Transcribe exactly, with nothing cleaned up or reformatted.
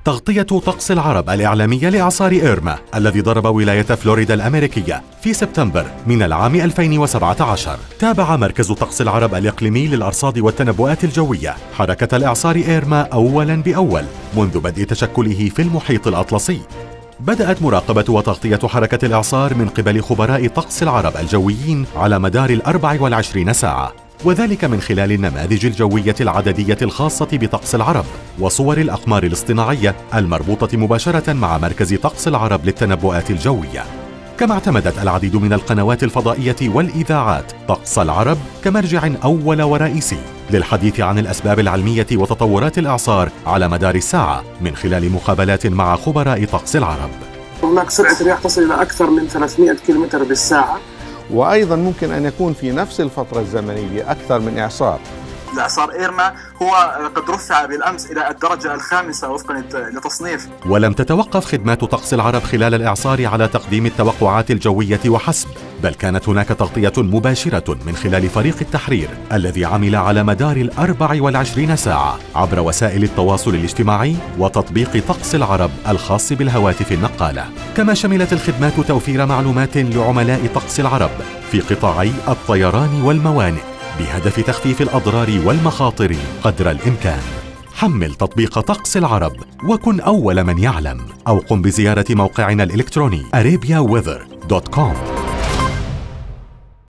تغطية طقس العرب الإعلامية لإعصار إيرما الذي ضرب ولاية فلوريدا الأمريكية في سبتمبر من العام ألفين وسبعة عشر. تابع مركز طقس العرب الإقليمي للأرصاد والتنبؤات الجوية حركة الإعصار إيرما أولاً بأول منذ بدء تشكله في المحيط الأطلسي. بدأت مراقبة وتغطية حركة الإعصار من قبل خبراء طقس العرب الجويين على مدار الأربع والعشرين ساعة، وذلك من خلال النماذج الجوية العددية الخاصة بطقس العرب وصور الأقمار الاصطناعية المربوطة مباشرة مع مركز طقس العرب للتنبؤات الجوية. كما اعتمدت العديد من القنوات الفضائية والإذاعات طقس العرب كمرجع أول ورئيسي للحديث عن الأسباب العلمية وتطورات الإعصار على مدار الساعة من خلال مقابلات مع خبراء طقس العرب. هناك سرعة رياح تصل إلى أكثر من ثلاثمئة كيلومتر بالساعة، وأيضا ممكن أن يكون في نفس الفترة الزمنية أكثر من إعصار. إعصار إيرما هو قد رفع بالأمس إلى الدرجة الخامسة وفقا لتصنيف. ولم تتوقف خدمات طقس العرب خلال الإعصار على تقديم التوقعات الجوية وحسب، بل كانت هناك تغطية مباشرة من خلال فريق التحرير الذي عمل على مدار الأربع والعشرين ساعة عبر وسائل التواصل الاجتماعي وتطبيق طقس العرب الخاص بالهواتف النقالة. كما شملت الخدمات توفير معلومات لعملاء طقس العرب في قطاعي الطيران والموانئ بهدف تخفيف الأضرار والمخاطر قدر الإمكان. حمل تطبيق طقس العرب وكن أول من يعلم، أو قم بزيارة موقعنا الإلكتروني أرابيا ويذر دوت كوم.